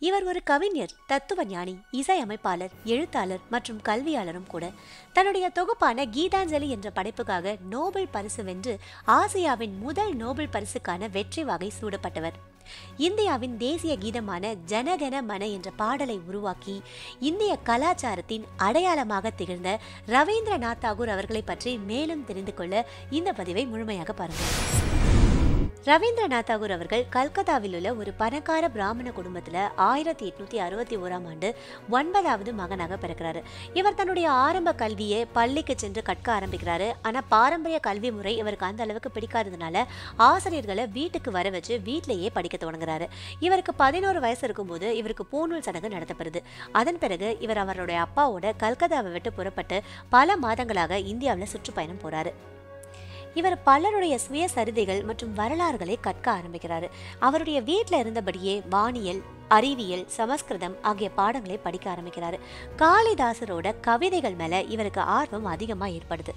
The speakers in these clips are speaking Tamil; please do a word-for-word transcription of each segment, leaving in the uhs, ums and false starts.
இவர் ஒரு கவிஞர், தத்துவ ஞானி, இசையமைப்பாளர், எழுத்தாளர் மற்றும் கல்வியாளரும் கூட. தன்னுடைய தொகுப்பான கீதாஞ்சலி என்ற படைப்புக்காக நோபல் பரிசு வென்று ஆசியாவின் முதல் நோபல் பரிசுக்கான வெற்றி வகை சூடப்பட்டவர். இந்தியாவின் தேசிய கீதமான ஜனகன மன என்ற பாடலை உருவாக்கி இந்திய கலாச்சாரத்தின் அடையாளமாக திகழ்ந்த ரவீந்திரநாத் தாகூர் அவர்களை பற்றி மேலும் தெரிந்து கொள்ள இந்த பதிவை முழுமையாக பாருங்கள். ரவீந்திரநாத் தாகூர் அவர்கள் கல்கத்தாவில் உள்ள ஒரு பணக்கார பிராமண குடும்பத்தில் ஆயிரத்தி எட்நூத்தி அறுபத்தி ஓராம் ஆண்டு ஒன்பதாவது மகனாக பிறக்கிறாரு. இவர் தன்னுடைய ஆரம்ப கல்வியை பள்ளிக்கு சென்று கற்க ஆரம்பிக்கிறாரு. ஆனால் பாரம்பரிய கல்வி முறை இவருக்கு அந்த அளவுக்கு பிடிக்காததுனால ஆசிரியர்களை வீட்டுக்கு வர வச்சு வீட்டிலேயே படிக்க தொடங்குறாரு. இவருக்கு பதினோரு வயசு இருக்கும்போது இவருக்கு பூணூல் சடங்கு நடத்தப்படுது. அதன் பிறகு இவர் அவருடைய அப்பாவோட கல்கத்தாவை விட்டு புறப்பட்டு பல மாதங்களாக இந்தியாவில் சுற்றுப்பயணம் போறாரு. இவர் பலருடைய சுயசரிதைகள் மற்றும் வரலாறுகளை கற்க ஆரம்பிக்கிறாரு. அவருடைய வீட்டில் இருந்தபடியே வானியல், அறிவியல், சமஸ்கிருதம் ஆகிய பாடங்களை படிக்க ஆரம்பிக்கிறாரு. காளிதாசரோட கவிதைகள் மேல இவருக்கு ஆர்வம் அதிகமா ஏற்படுது.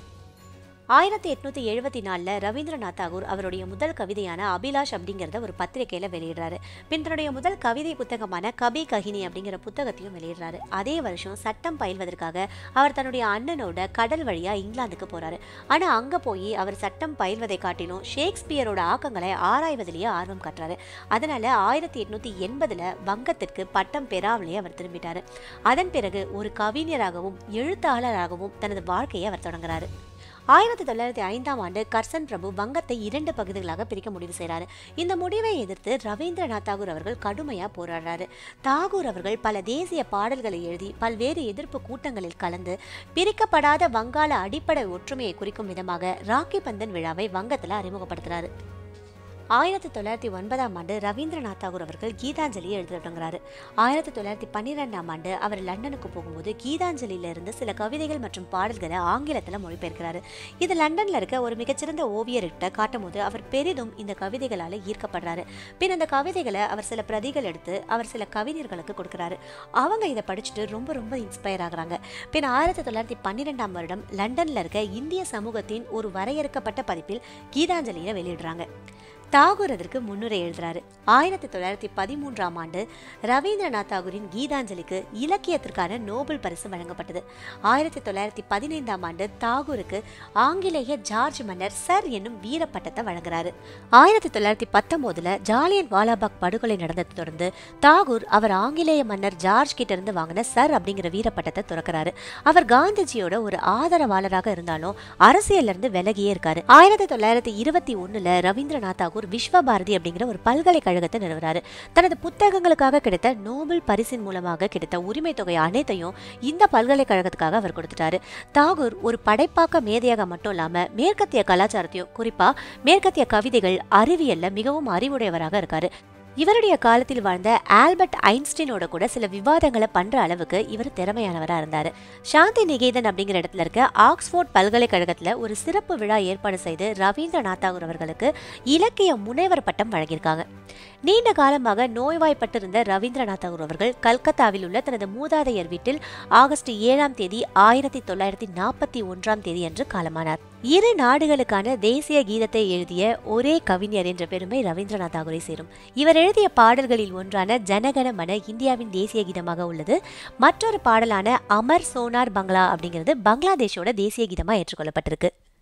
ஆயிரத்தி எட்நூத்தி எழுபத்தி நாலுல ரவீந்திரநாத் தாகூர் அவருடைய முதல் கவிதையான அபிலாஷ் அப்படிங்கிறத ஒரு பத்திரிகையில வெளியிடுறாரு. பின் தன்னுடைய முதல் கவிதை புத்தகமான கபி கஹினி அப்படிங்கிற புத்தகத்தையும் வெளியிடுறாரு. அதே வருஷம் சட்டம் பயில்வதற்காக அவர் தன்னுடைய அண்ணனோட கடல் வழியா இங்கிலாந்துக்கு போறாரு. ஆனா அங்க போய் அவர் சட்டம் பயில்வதை காட்டிலும் ஷேக்ஸ்பியரோட ஆக்கங்களை ஆராய்வதிலேயே ஆர்வம் காட்டுறாரு. அதனால ஆயிரத்தி எட்நூத்தி எண்பதுல வங்கத்திற்கு பட்டம் பெறாமலேயே அவர் திரும்பிட்டாரு. அதன் பிறகு ஒரு கவிஞராகவும் எழுத்தாளராகவும் தனது வாழ்க்கையை அவர் தொடங்குறாரு. ஆயிரத்தி தொள்ளாயிரத்தி ஐந்தாம் ஆண்டு கர்சன் பிரபு வங்கத்தை இரண்டு பகுதிகளாக பிரிக்க முடிவு செய்கிறாரு. இந்த முடிவை எதிர்த்து ரவீந்திரநாத் தாகூர் அவர்கள் கடுமையாக போராடுறாரு. தாகூர் அவர்கள் பல தேசிய பாடல்களை எழுதி பல்வேறு எதிர்ப்பு கூட்டங்களில் கலந்து பிரிக்கப்படாத வங்காள அடிப்படை ஒற்றுமையை குறிக்கும் விதமாக ராக்கி பந்தன் விழாவை வங்கத்தில் அறிமுகப்படுத்துறாரு. ஆயிரத்தி தொள்ளாயிரத்தி ஒன்பதாம் ஆண்டு ரவீந்திரநாத் தாகூர் அவர்கள் கீதாஞ்சலியை எழுத தொடங்குறாரு. ஆயிரத்தி தொள்ளாயிரத்தி பன்னிரெண்டாம் ஆண்டு அவர் லண்டனுக்கு போகும்போது கீதாஞ்சலியில இருந்து சில கவிதைகள் மற்றும் பாடல்களை ஆங்கிலத்தில் மொழிபெயர்க்கிறாரு. இது லண்டன்ல இருக்க ஒரு மிகச்சிறந்த ஓவியர்கிட்ட காட்டும் போது அவர் பெரிதும் இந்த கவிதைகளால ஈர்க்கப்படுறாரு. பின் அந்த கவிதைகளை அவர் சில பிரதிகள் எடுத்து அவர் சில கவிஞர்களுக்கு கொடுக்கிறாரு. அவங்க இதை படிச்சுட்டு ரொம்ப ரொம்ப இன்ஸ்பயர் ஆகுறாங்க. பின் ஆயிரத்தி தொள்ளாயிரத்தி பன்னிரெண்டாம் வருடம் லண்டன்ல இருக்க இந்திய சமூகத்தின் ஒரு வரையறுக்கப்பட்ட பதிப்பில் கீதாஞ்சலியை வெளியிடுறாங்க. தாகூர் அதற்கு முன்னுரை எழுதுறாரு. ஆயிரத்தி தொள்ளாயிரத்தி பதிமூன்றாம் ஆண்டு ரவீந்திரநாத் தாகூரின் கீதாஞ்சலிக்கு இலக்கியத்திற்கான நோபல் பரிசு வழங்கப்பட்டது. ஆயிரத்தி தொள்ளாயிரத்தி பதினைந்தாம் ஆண்டு தாகூருக்கு ஆங்கிலேய ஜார்ஜ் மன்னர் சர் என்னும் வீர பட்டத்தை வழங்குறாரு. ஆயிரத்தி தொள்ளாயிரத்தி பத்தொன்பதுல ஜாலியன் வாலாபாக் படுகொலை நடந்ததை தொடர்ந்து தாகூர் அவர் ஆங்கிலேய மன்னர் ஜார்ஜ் கிட்ட இருந்து வாங்கின சர் அப்படிங்கிற வீர பட்டத்தை துறக்கிறாரு. அவர் காந்திஜியோட ஒரு ஆதரவாளராக இருந்தாலும் அரசியல்ல இருந்து விலகியே இருக்காரு. ஆயிரத்தி தொள்ளாயிரத்தி இருபத்தி ஒண்ணுல ரவீந்திரநாத் தாகூர் விஸ்வபாரதி அப்படிங்கிற ஒரு பல்கலைக்கழகத்தை நிறுவனாரு. தனது புத்தகங்களுக்காக கிடைத்த நோபல் பரிசின் மூலமாக கிடைத்த உரிமை தொகை அனைத்தையும் இந்த பல்கலைக்கழகத்துக்காக அவர் கொடுத்துட்டாரு. தாகூர் ஒரு படைப்பாக்க மேதையாக மட்டும் இல்லாம மேற்கத்திய கலாச்சாரத்தையும், குறிப்பா மேற்கத்திய கவிதைகள், அறிவியல்ல மிகவும் அறிவுடையவராக இருக்காரு. இவருடைய காலத்தில் வாழ்ந்த ஆல்பர்ட் ஐன்ஸ்டீனோட கூட சில விவாதங்களை பண்ற அளவுக்கு இவர் திறமையானவராக இருந்தார். சாந்தி நிகேதன் அப்படிங்கிற இடத்துல இருக்க ஆக்ஸ்போர்ட் பல்கலைக்கழகத்துல ஒரு சிறப்பு விழா ஏற்பாடு செய்து ரவீந்திரநாத் தாகூர் அவர்களுக்கு இலக்கிய முனைவர் பட்டம் வழங்கியிருக்காங்க. நீண்ட காலமாக நோய்வாய்ப்பட்டிருந்த ரவீந்திரநாத் தாகூர் அவர்கள் கல்கத்தாவில் உள்ள தனது மூதாதையர் வீட்டில் ஆகஸ்ட் ஏழாம் தேதி ஆயிரத்தி தொள்ளாயிரத்தி நாற்பத்தி ஒன்றாம் தேதி அன்று காலமானார். இரு நாடுகளுக்கான தேசிய கீதத்தை எழுதிய ஒரே கவிஞர் என்ற பெருமை ரவீந்திரநாத் தாகூரை சேரும். இவர் எழுதிய பாடல்களில் ஒன்றான ஜனகன மன இந்தியாவின் தேசிய கீதமாக உள்ளது. மற்றொரு பாடலான அமர் சோனார் பங்களா அப்படிங்கிறது பங்களாதேஷோட தேசிய கீதமாக ஏற்றுக்கொள்ளப்பட்டிருக்கு.